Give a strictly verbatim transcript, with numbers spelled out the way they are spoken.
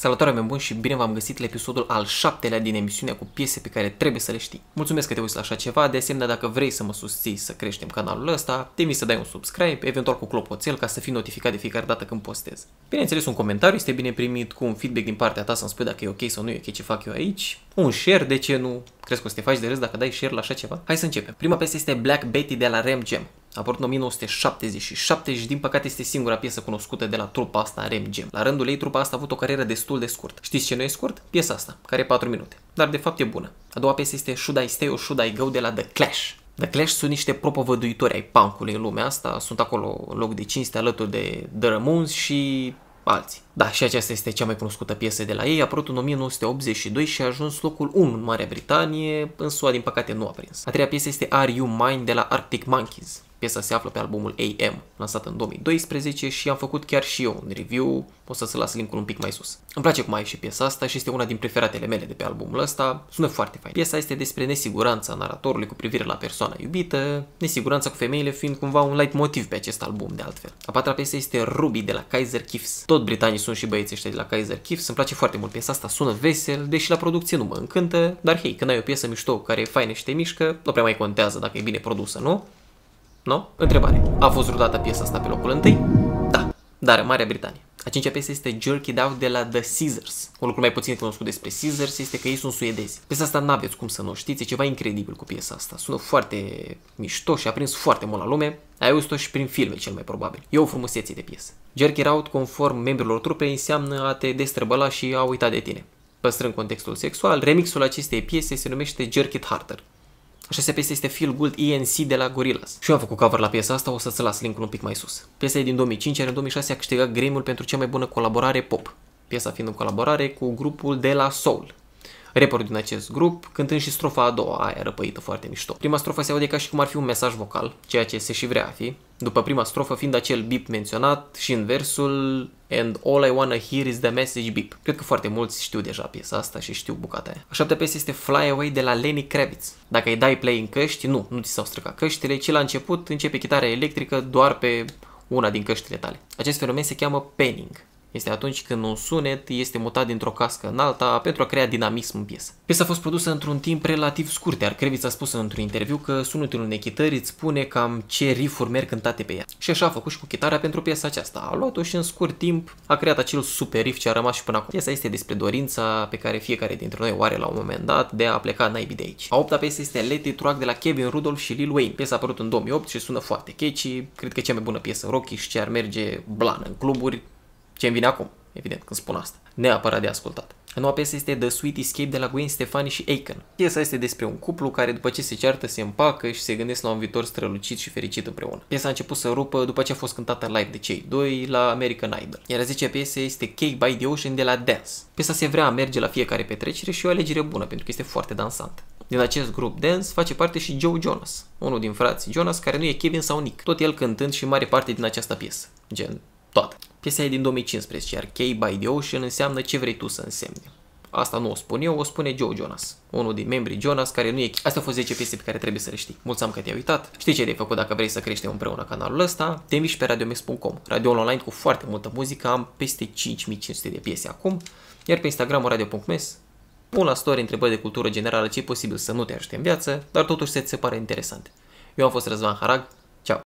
Salutare, oameni buni, și bine v-am găsit la episodul al șaptelea din emisiunea cu piese pe care trebuie să le știi. Mulțumesc că te uiți la așa ceva, de asemenea dacă vrei să mă susții să creștem canalul ăsta, te invit să dai un subscribe, eventual cu clopoțel ca să fii notificat de fiecare dată când postez. Bineînțeles, un comentariu este bine primit, cu un feedback din partea ta să-mi spui dacă e ok sau nu e ok ce fac eu aici, un share, de ce nu? Crezi că o să te faci de râs dacă dai share la așa ceva? Hai să începem. Prima piesă este Black Betty de la Ram Jam. A apărut în o mie nouă sute șaptezeci și șapte și din păcate este singura piesă cunoscută de la trupa asta Ram Jam. La rândul ei, trupa asta a avut o carieră destul de scurtă. Știți ce nu e scurt? Piesa asta, care e patru minute. Dar de fapt e bună. A doua piesă este Should I Stay or Should I Go de la The Clash. The Clash sunt niște propovăduitori ai punkului în lumea asta, sunt acolo în loc de cinste alături de The Ramones și alții. Da, și aceasta este cea mai cunoscută piesă de la ei, a apărut în o mie nouă sute optzeci și doi și a ajuns locul unu în Marea Britanie, în S U A din păcate nu a prins. A treia piesă este Are You Mine de la Arctic Monkeys. Piesa se află pe albumul A M, lansat în două mii doisprezece și am făcut chiar și eu un review, o să-ți las linkul un pic mai sus. Îmi place cum a ieșit piesa asta și este una din preferatele mele de pe albumul ăsta, sună foarte fain. Piesa este despre nesiguranța naratorului cu privire la persoana iubită, nesiguranța cu femeile fiind cumva un leitmotiv pe acest album de altfel. A patra piesă este Ruby de la Kaiser Chiefs. Tot britanii sunt și băieții ăștia de la Kaiser Chiefs, îmi place foarte mult piesa asta, sună vesel, deși la producție nu mă încântă, dar hei, când ai o piesă mișto care e faină și te mișcă, nu prea mai contează dacă e bine produsă, nu? Nu? Întrebare. A fost vreodată piesa asta pe locul întâi? Da, dar în Marea Britanie. A cincea piesă este Jerk It Out de la The Scissors. Un lucru mai puțin cunoscut despre Scissors este că ei sunt suedezi. Piesa asta n-aveți cum să nu știți, e ceva incredibil cu piesa asta. Sună foarte mișto și a prins foarte mult la lume. Ai auzit-o și prin filme, cel mai probabil. E o frumusețe de piesă. Jerk It Out, conform membrilor trupei, înseamnă a te destrăbăla și a uita de tine. Păstrând contextul sexual, remixul acestei piese se numește Jerk It Harder. Așa piesa este Feel Good E N C de la Gorillaz. Și eu am făcut cover la piesa asta, o să-ți las linkul un pic mai sus. Piesa e din două mii cinci, iar în două mii șase a câștigat Grammy-ul pentru cea mai bună colaborare pop. Piesa fiind în colaborare cu grupul De La Soul. Rapperul din acest grup cântând și strofa a doua, aia răpăită foarte mișto. Prima strofă se aude ca și cum ar fi un mesaj vocal, ceea ce se și vrea a fi, după prima strofă fiind acel beep menționat și în versul And all I wanna hear is the message beep. Cred că foarte mulți știu deja piesa asta și știu bucata aia. A șaptea piesă este Fly Away de la Lenny Kravitz. Dacă îi dai play în căști, nu, nu ți s-au stricat căștile, ci la început începe chitara electrică doar pe una din căștile tale. Acest fenomen se cheamă panning. Este atunci când un sunet este mutat dintr-o cască în alta pentru a crea dinamism în piesă. Piesa a fost produsă într-un timp relativ scurt, iar Kravitz a spus într-un interviu că sunetul unei chitări îți spune cam ce riff-uri merg cântate pe ea. Și așa a făcut și cu chitara pentru piesa aceasta. A luat-o și în scurt timp a creat acel super riff ce a rămas și până acum. Piesa este despre dorința pe care fiecare dintre noi o are la un moment dat de a pleca naibii de aici. A opta piesă este Let It Rock de la Kevin Rudolph și Lil Wayne. Piesa a apărut în două mii opt și sună foarte catchy. Cred că e cea mai bună piesă rockish ce ar merge blan în cluburi. Ce-mi vine acum, evident, când spun asta. Neapărat de ascultat. A noua piesă este The Sweet Escape de la Gwen Stefani și Akon. Piesa este despre un cuplu care după ce se ceartă se împacă și se gândesc la un viitor strălucit și fericit împreună. Piesa a început să rupă după ce a fost cântată live de cei doi la American Idol. Iar a zecea piesă este Cake by the Ocean de la Dance. Piesa se vrea a merge la fiecare petrecere și o alegere bună pentru că este foarte dansant. Din acest grup Dance face parte și Joe Jonas, unul din frații Jonas care nu e Kevin sau Nick, tot el cântând și mare parte din această piesă. Gen, toată. Piesa e din două mii cincisprezece, iar Cake by the Ocean înseamnă ce vrei tu să însemne. Asta nu o spun eu, o spune Joe Jonas, unul din membrii Jonas care nu e... Astea au fost zece piese pe care trebuie să le știi. Mulțumim că te-ai uitat. Știi ce de făcut dacă vrei să creștem împreună canalul ăsta? Te invit și pe radiomex punct com, radio online cu foarte multă muzică, am peste cinci mii cinci sute de piese acum, iar pe Instagram radio punct mes pun la story întrebări de cultură generală ce e posibil să nu te ajute în viață, dar totuși să ți se pare interesant. Eu am fost Răzvan Harag.